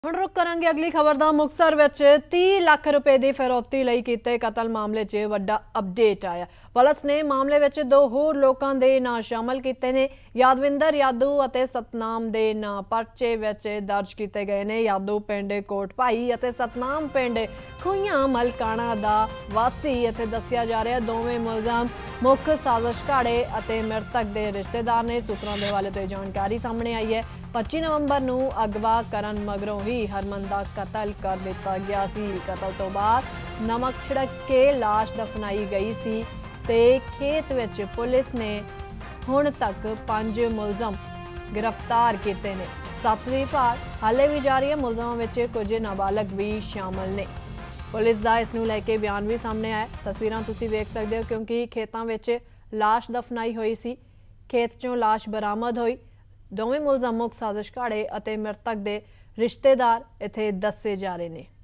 ਹੁਣ रुख करांगे अगली खबर ਦਾ। ਮੁਕਤਸਰ ਵਿੱਚ 30 ਲੱਖ ਰੁਪਏ ਦੀ ਫਿਰੌਤੀ ਲਈ ਕੀਤੇ ਕਤਲ ਮਾਮਲੇ 'ਚ ਵੱਡਾ ਅਪਡੇਟ ਆਇਆ। ਪੁਲਿਸ ਨੇ ਮਾਮਲੇ ਵਿੱਚ ਦੋ ਹੋਰ ਲੋਕਾਂ ਦੇ ਨਾਂ ਸ਼ਾਮਲ ਕੀਤੇ ਨੇ। ਯਾਦਵਿੰਦਰ ਯਾਦੂ ਅਤੇ ਸਤਨਾਮ ਦੇ ਨਾਂ ਪਰਚੇ ਵਿੱਚ ਦਰਜ ਕੀਤੇ ਗਏ ਨੇ। ਯਾਦੂ ਪਿੰਡ ਕੋਟ ਭਾਈ ਅਤੇ ਸਤਨਾਮ ਪਿੰਡ ਖੂਹੀਆਂ ਮਲਕਾਣਾ ਦਾ ਵਾਸੀ ਇੱਥੇ ਦੱਸਿਆ ਜਾ ਰਿਹਾ। ਦੋਵੇਂ ਮੁਲਜ਼ਮ ਮੁੱਖ ਸਾਜ਼ਿਸ਼ ਘਾੜੇ ਅਤੇ ਮ੍ਰਿਤਕ ਦੇ ਰਿਸ਼ਤੇਦਾਰ ਨੇ। ਸੂਤਰਾਂ ਦੇ ਹਵਾਲੇ ਤੋਂ ਜਾਣਕਾਰੀ ਸਾਹਮਣੇ आई है। 25 नवंबर ਨੂੰ ਅਗਵਾ ਕਰਨ ਮਗਰੋਂ ਹੀ ਹਰਮਨ ਦਾ ਕਤਲ ਕਰ ਦਿੱਤਾ ਗਿਆ ਸੀ। ਕਤਲ ਤੋਂ ਬਾਅਦ ਨਮਕ ਛਿੜਕ ਕੇ ਲਾਸ਼ ਦਫਨਾਈ ਗਈ ਸੀ ਤੇ ਖੇਤ ਵਿੱਚ ਪੁਲਿਸ ਨੇ ਹੁਣ ਤੱਕ 5 ਮੁਲਜ਼ਮ गिरफ्तार ਕੀਤੇ ਨੇ। 7 ਦੀ ਭਾਲ ਹਾਲੇ ਵੀ ਜਾਰੀ ਹੈ। ਮੁਲਜ਼ਮਾਂ ਵਿੱਚ ਕੁਝ ਨਾਬਾਲਗ ਵੀ ਸ਼ਾਮਲ ਨੇ। ਪੁਲਿਸ ਦਾ ਇਸ ਨੂੰ ਲੈ ਕੇ ਬਿਆਨ ਵੀ ਸਾਹਮਣੇ ਆਇਆ। ਤਸਵੀਰਾਂ ਤੁਸੀਂ ਵੇਖ ਸਕਦੇ ਹੋ ਕਿਉਂਕਿ ਖੇਤਾਂ ਵਿੱਚ ਲਾਸ਼ ਦਫਨਾਈ ਹੋਈ ਸੀ। ਖੇਤ ਚੋਂ ਲਾਸ਼ ਬਰਾਮਦ ਹੋਈ। दोवें मुलजम मुख साजिश घाड़े और मृतक के रिश्तेदार इत्थे दसे जा रहे हैं।